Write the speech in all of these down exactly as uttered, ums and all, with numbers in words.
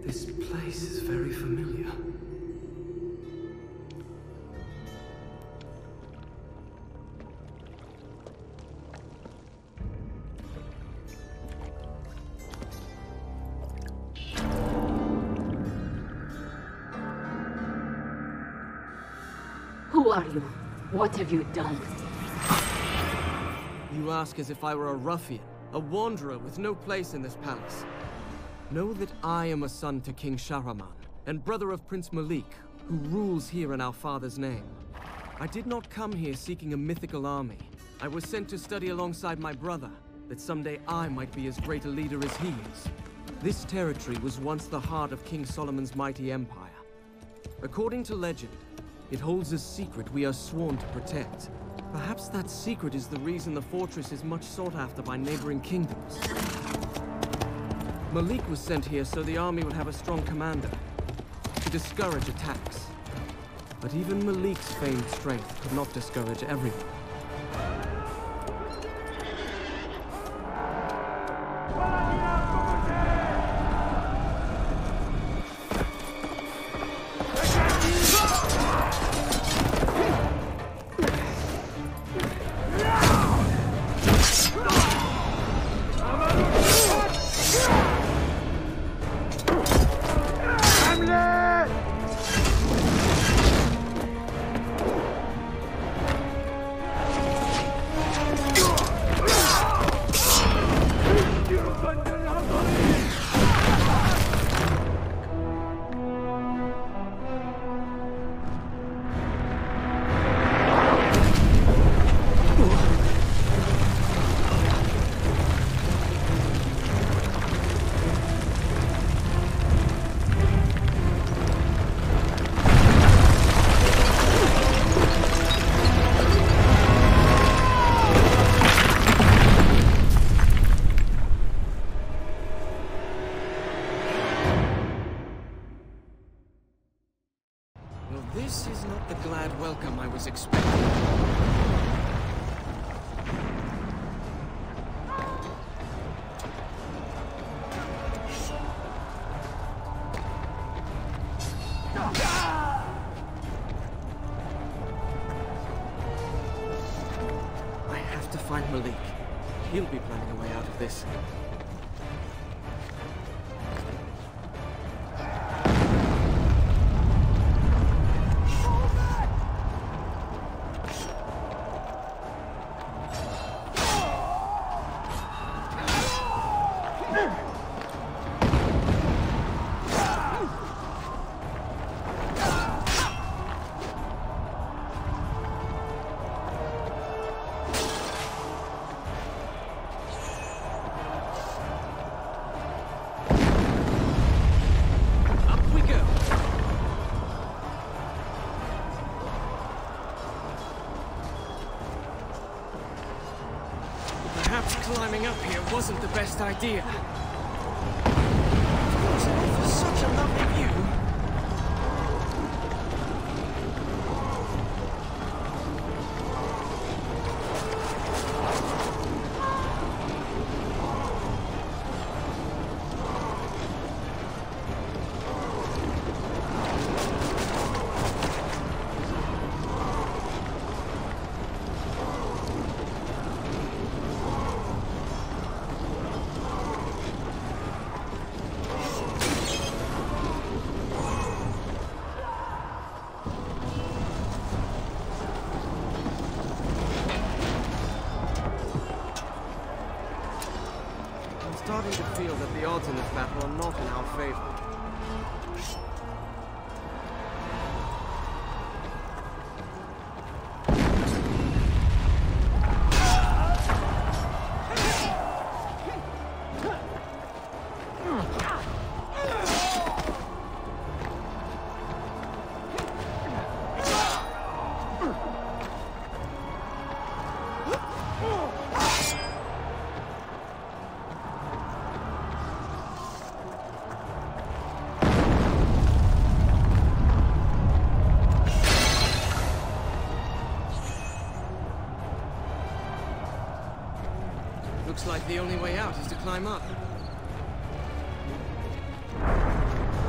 This place is very familiar. Who are you? What have you done? You ask as if I were a ruffian, a wanderer with no place in this palace. Know that I am a son to King Shahraman, and brother of Prince Malik, who rules here in our father's name. I did not come here seeking a mythical army. I was sent to study alongside my brother, that someday I might be as great a leader as he is. This territory was once the heart of King Solomon's mighty empire. According to legend, it holds a secret we are sworn to protect. Perhaps that secret is the reason the fortress is much sought after by neighboring kingdoms. Malik was sent here so the army would have a strong commander, to discourage attacks. But even Malik's famed strength could not discourage everyone. This is not the glad welcome I was expecting. I have to find Malik. He'll be planning a way out of this. Perhaps climbing up here wasn't the best idea. Of course, it offers such a lovely view. I'm starting to feel that the odds in this battle are not in our favor. Looks like the only way out is to climb up.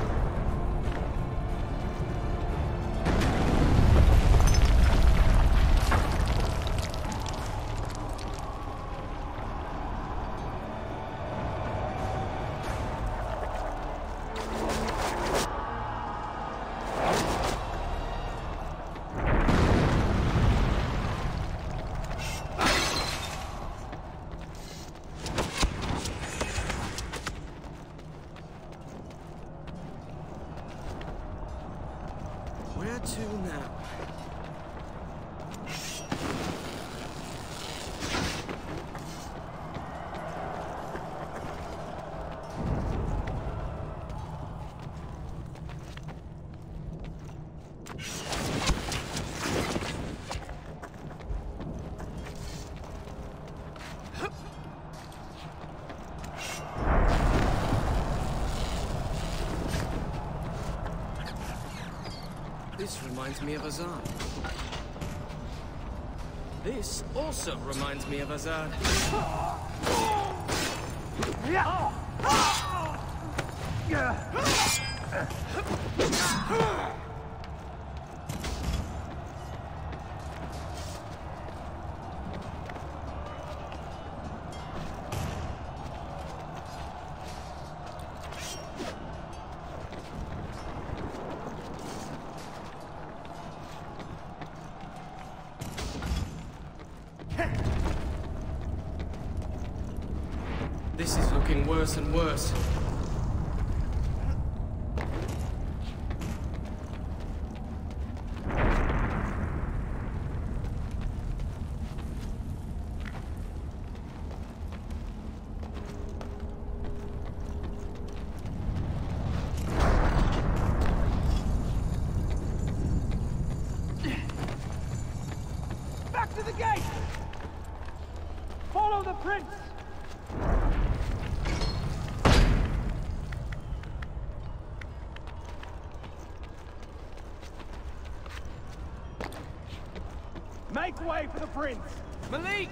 reminds me of Azad. This also reminds me of Azad. This is looking worse and worse. Back to the gate! Follow the prince! Make way for the prince! Malik!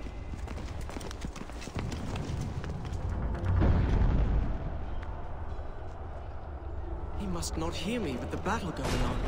He must not hear me with the battle going on.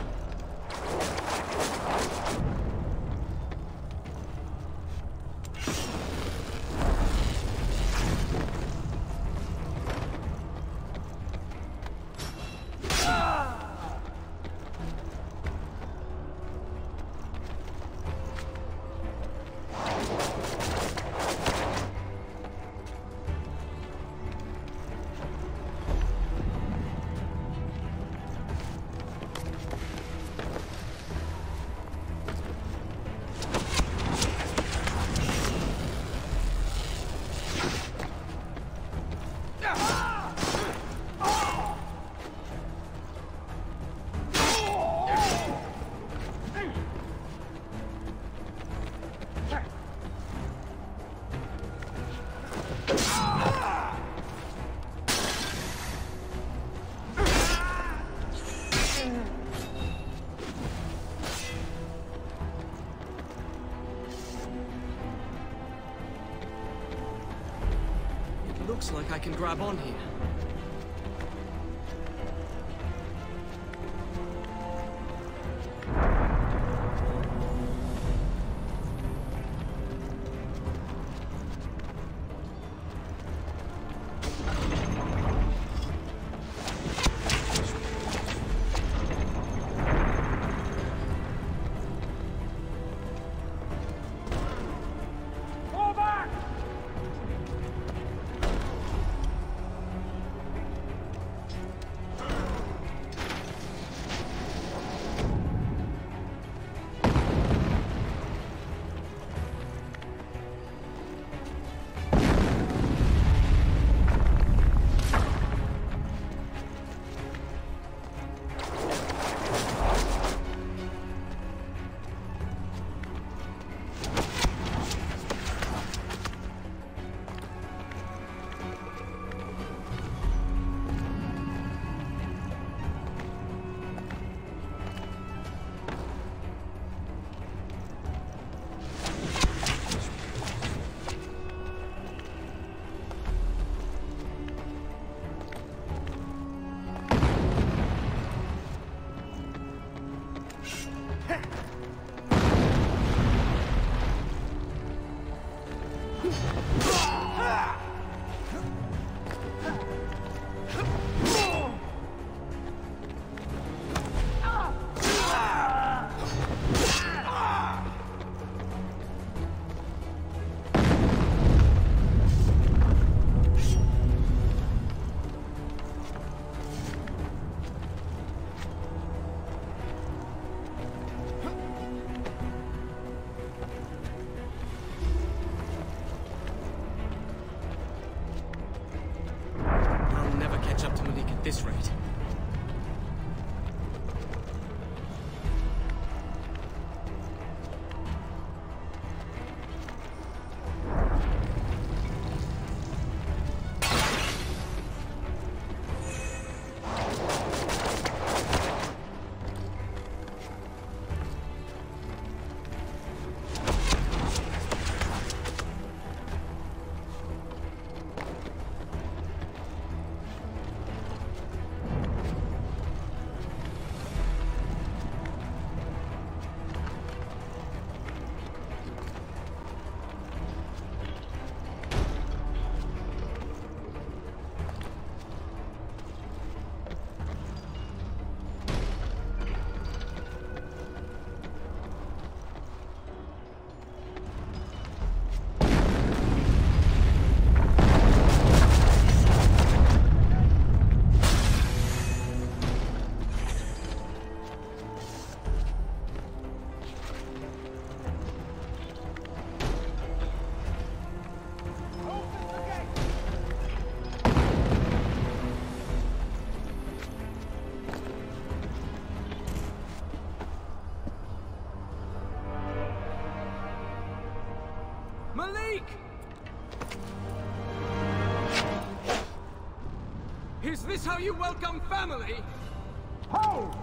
Looks like I can grab on here. Fall back! Malik! Is this how you welcome family? Hold!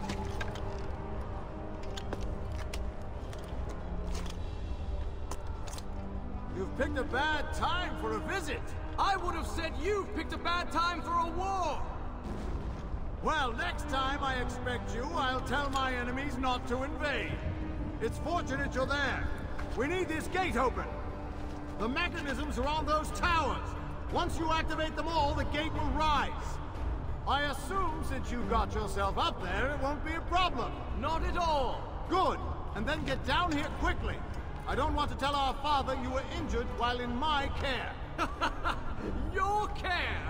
You've picked a bad time for a visit. I would have said you've picked a bad time for a war! Well, next time I expect you, I'll tell my enemies not to invade. It's fortunate you're there. We need this gate open. The mechanisms are on those towers. Once you activate them all, the gate will rise. I assume since you got yourself up there, it won't be a problem. Not at all! Good. And then get down here quickly. I don't want to tell our father you were injured while in my care. Your care!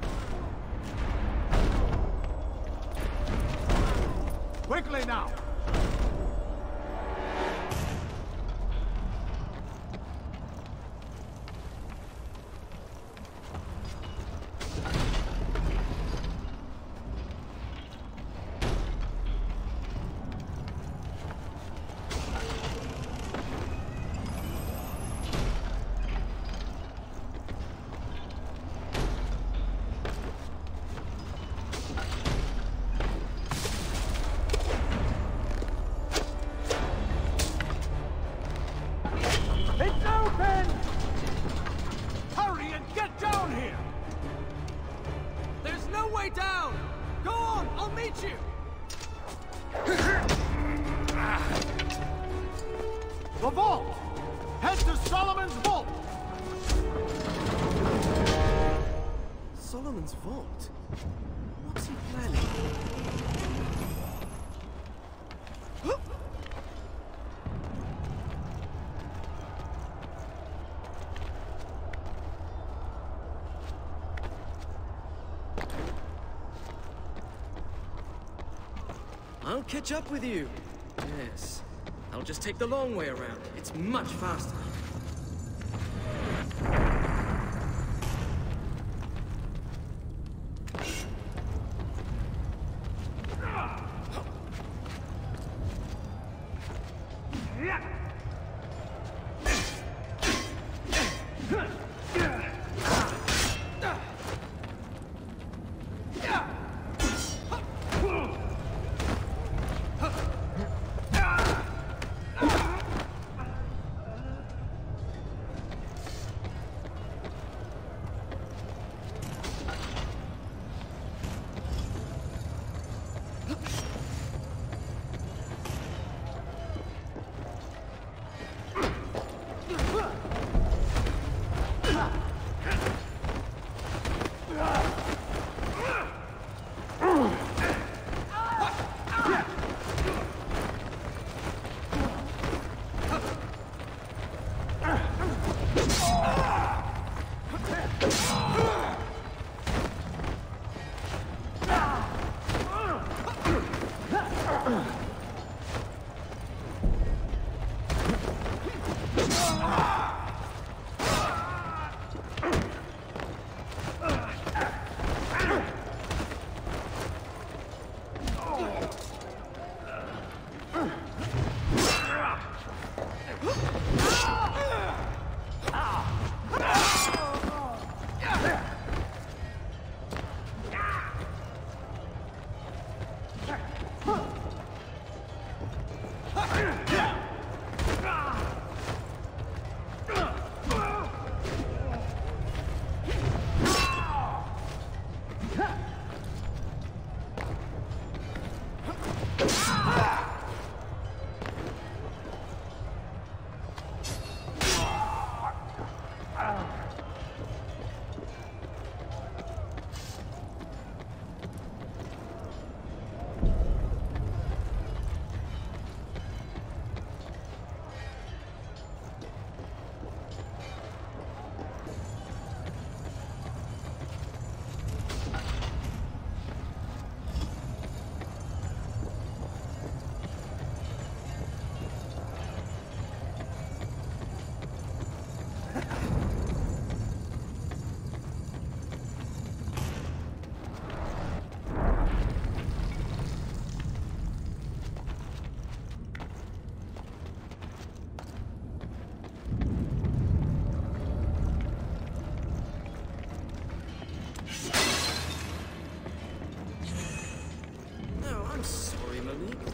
Quickly now! It's open! Hurry and get down here! There's no way down! Go on, I'll meet you! The vault! Head to Solomon's vault! Solomon's vault? What's he planning? I'll catch up with you. Yes. I'll just take the long way around. It's much faster.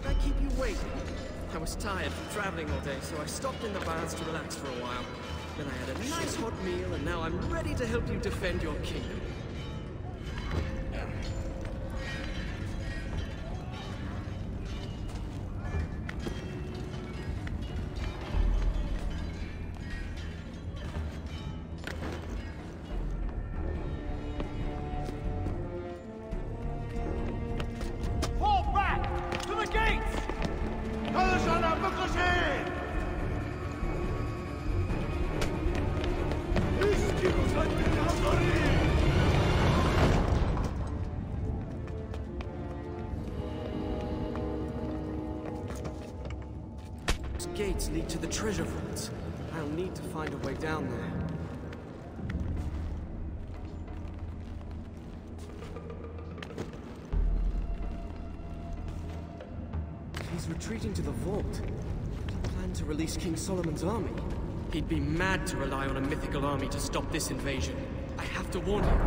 did I keep you waiting? I was tired from traveling all day, so I stopped in the baths to relax for a while. Then I had a nice hot meal, and now I'm ready to help you defend your kingdom. Fall back! To the gates! These gates lead to the treasure vaults. I'll need to find a way down there. He's retreating to the vault. Did he plan to release King Solomon's army? He'd be mad to rely on a mythical army to stop this invasion. I have to warn you.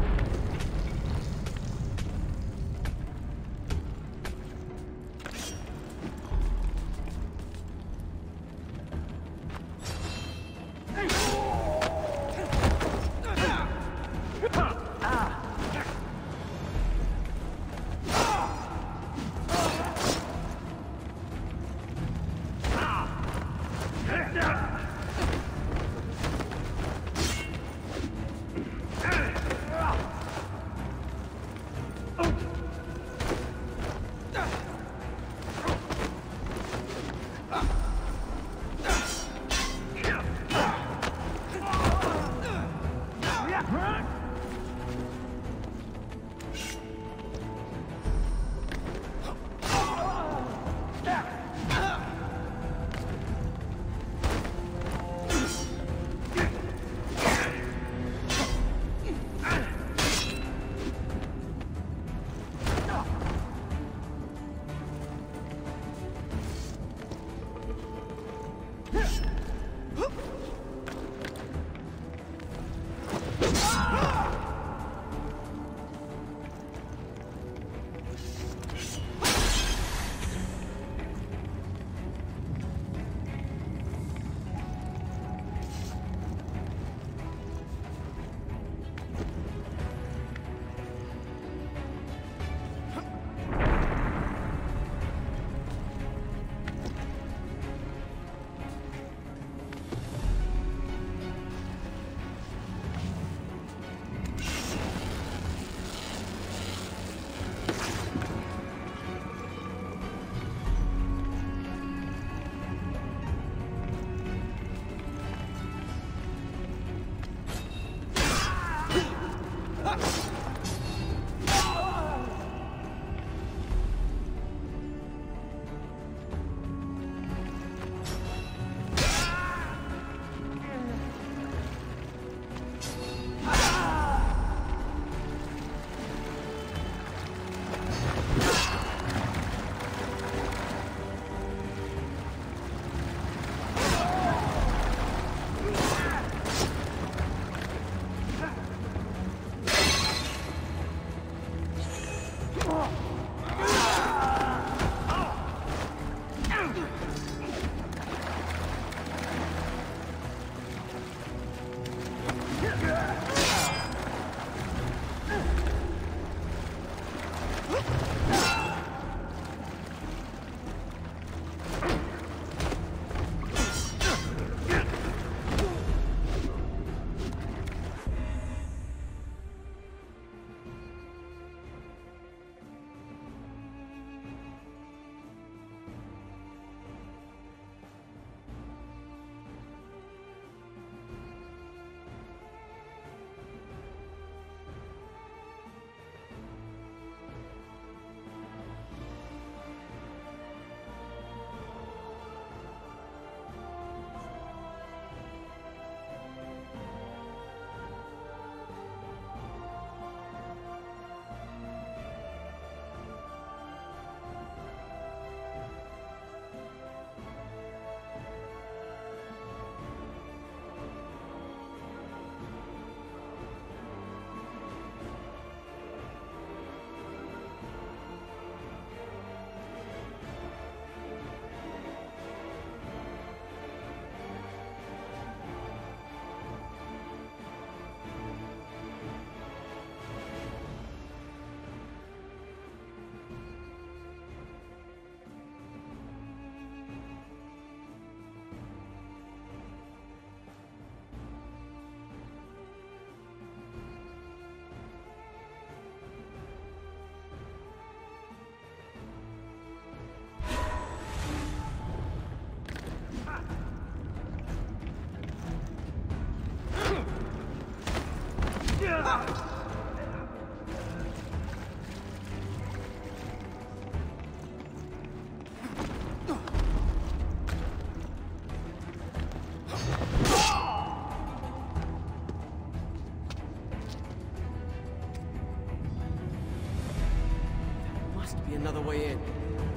Must be another way in.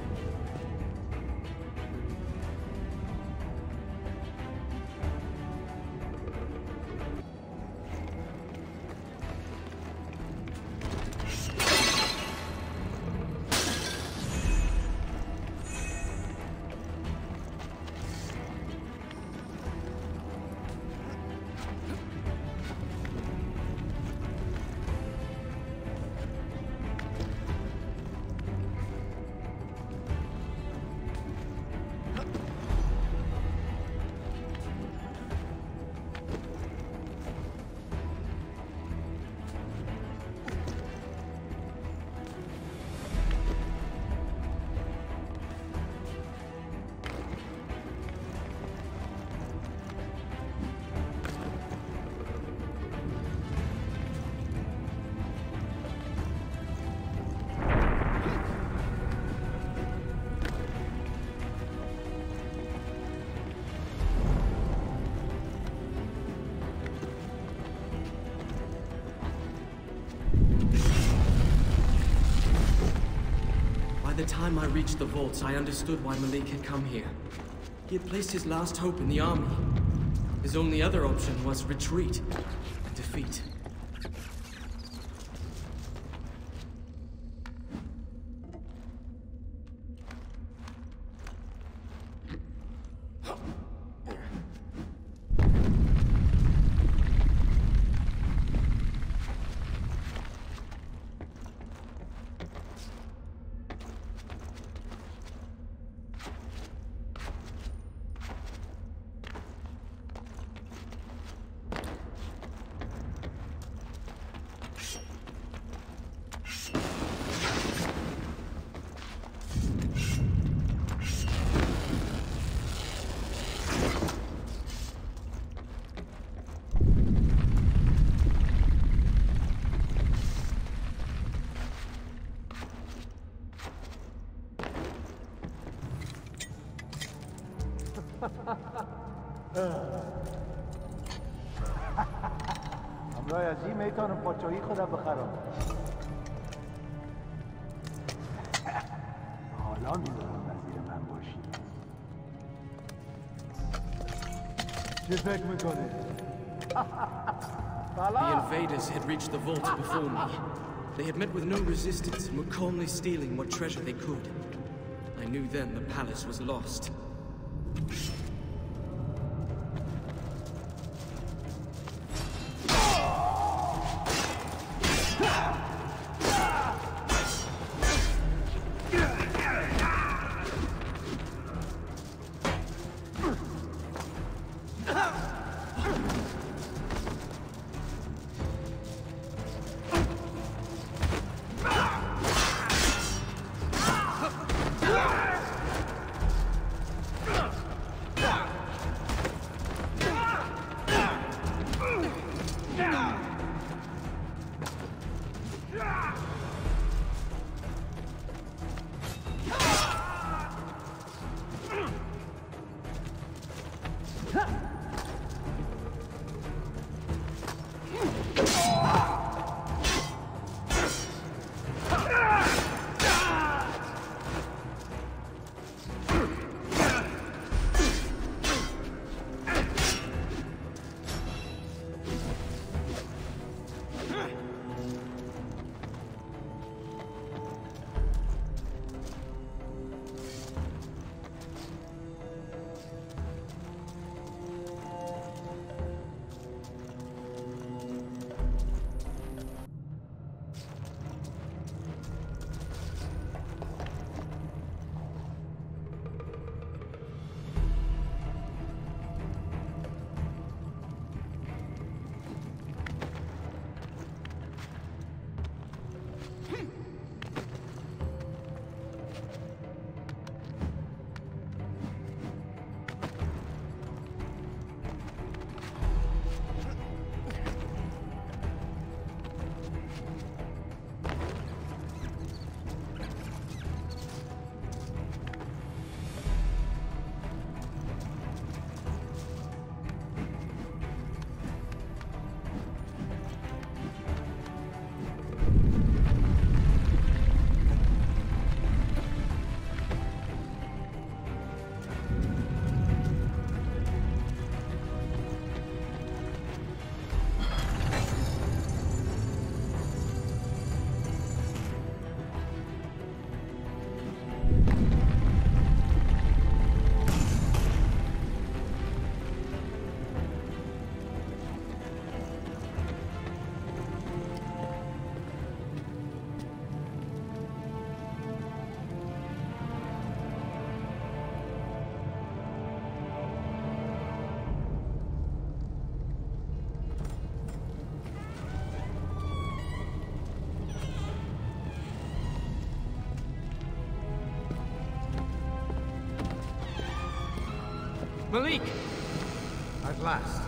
By the time I reached the vaults, I understood why Malik had come here. He had placed his last hope in the army. His only other option was retreat and defeat. همراه از این میتونم پاچایی خودم بخرم. حالا میدونم وزیر من باشی. چه فکر میکنی؟ The invaders had reached the vault before me. They had met with no resistance and were calmly stealing what treasure they could. I knew then the palace was lost. Malik! At last.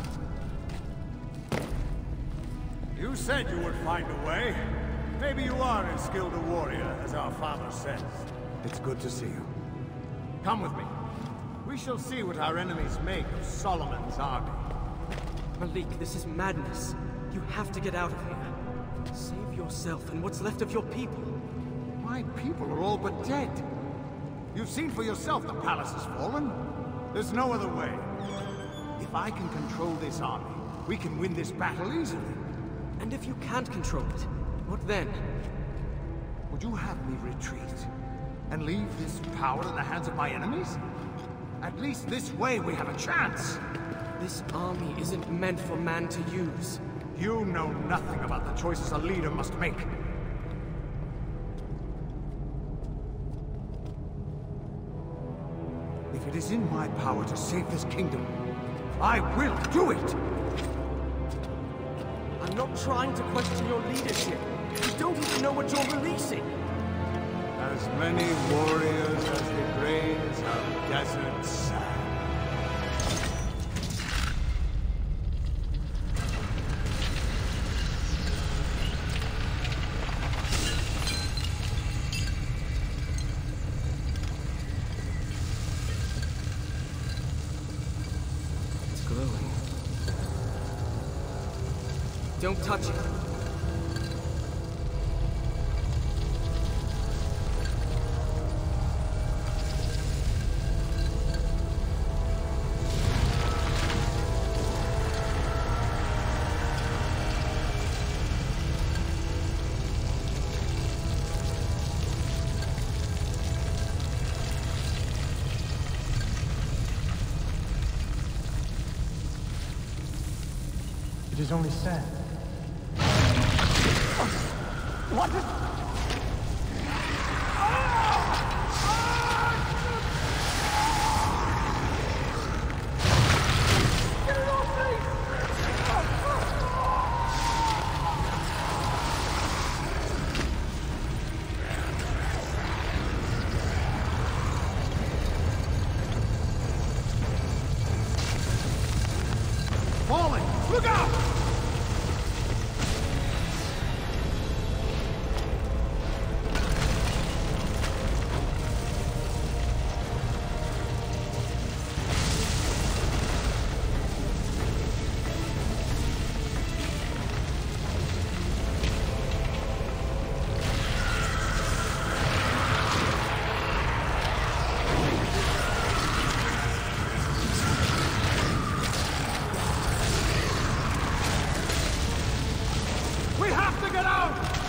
You said you would find a way. Maybe you are as skilled a warrior as our father says. It's good to see you. Come with me. We shall see what our enemies make of Solomon's army. Malik, this is madness. You have to get out of here. Save yourself and what's left of your people. My people are all but dead. You've seen for yourself the palace has fallen. There's no other way. If I can control this army, we can win this battle easily. And if you can't control it, what then? Would you have me retreat? And leave this power in the hands of my enemies? At least this way we have a chance. This army isn't meant for man to use. You know nothing about the choices a leader must make. If it is in my power to save this kingdom, I will do it! I'm not trying to question your leadership. You don't even know what you're releasing. As many warriors as the grains of desert sand. It's glowing. Don't touch it. It is only sand. What is... Get it off me! Falling! Look out! We have to get out!